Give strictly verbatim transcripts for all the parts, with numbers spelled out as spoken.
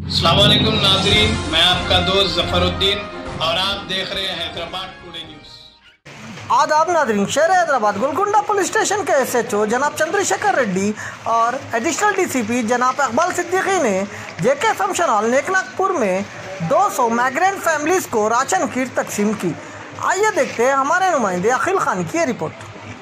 अस्सलाम वालेकुम नाज़रीन, मैं आपका दोस्त जफरुद्दीन और आप देख रहे हैं हैदराबाद टुडे न्यूज़। आदाब नाज़रीन, शहर हैदराबाद गोलकुंडा पुलिस स्टेशन के एस एच ओ जनाब चंद्रशेखर रेड्डी और एडिशनल डी सी पी जनाब इकबाल सिद्दीकी ने जे के फंक्शन हॉल नेकनागपुर में दो सौ माइग्रेंट फैमिलीज़ को राशन किट तकसीम की। आइए देखते हैं हमारे नुमाइंदे अखिल खान की रिपोर्ट।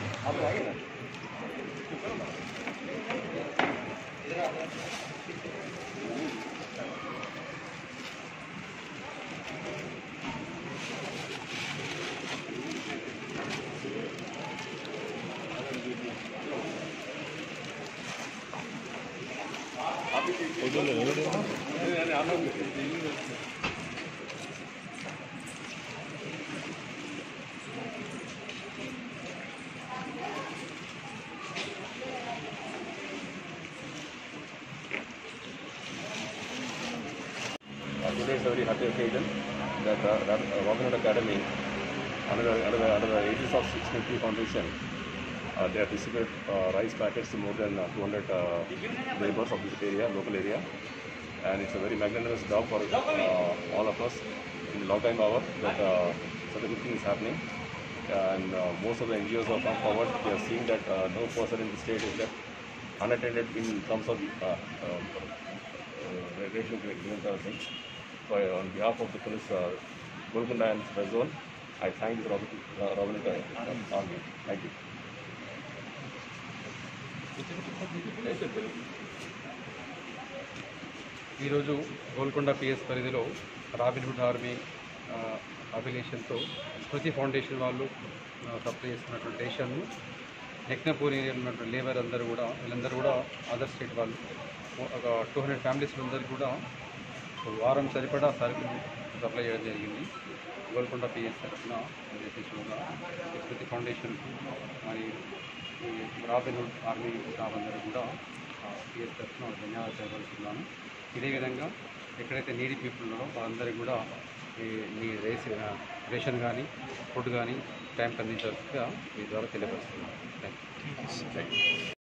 Today is a very happy occasion that uh, that uh, Wakanad Academy, under, under, the, under the aegis of six fifty Foundation, uh, they have distributed uh, rice packets to more than uh, two hundred uh, neighbors of this area, local area, and it's a very magnanimous job for uh, all of us in the long time hour that uh, such a good thing is happening. And uh, most of the N G Os have come forward. They are seeing that uh, no person in the state is left unattended in terms of uh, uh, uh, racial things. So uh, on behalf of the police, uh, Golconda and Red Zone, I thank the Robin, uh, Robin uh, Army. Thank you. ఈరోజు Golconda PS పరిధిలో Robin Hood army అఫిలియేషన్తో Smriti foundation వాళ్ళు supply చేస్తున్నటువంటి రేషన్ను నెక్నపూర్ ఏరియాలో ఉన్నటువంటి labour అందరూ కూడా వీళ్ళందరూ కూడా అదర్ స్టేట్ వాళ్ళు ఒక టూ హండ్రెడ్ ఫ్యామిలీస్ అందరికీ కూడా వారం సరిపడా సరుకులు సప్లై చేయడం జరిగింది. గోల్కొండ పిఎస్ తరఫున విశేషంగా స్మృతి ఫౌండేషన్కు మరియు రాబిన్హుడ్ ఆర్మీ స్టాఫ్ అందరూ కూడా పిఎస్ తరఫున ధన్యవాదాలు తెలియజేస్తున్నాను. ఇదే విధంగా ఎక్కడైతే నీడీ పీపుల్ ఉన్నారో వాళ్ళందరికీ కూడా ఈ రేస్ రేషన్ కానీ ఫుడ్ కానీ టైంకి అందించాల్సిందిగా మీ ద్వారా తెలియపరుస్తున్నాను. Thank you.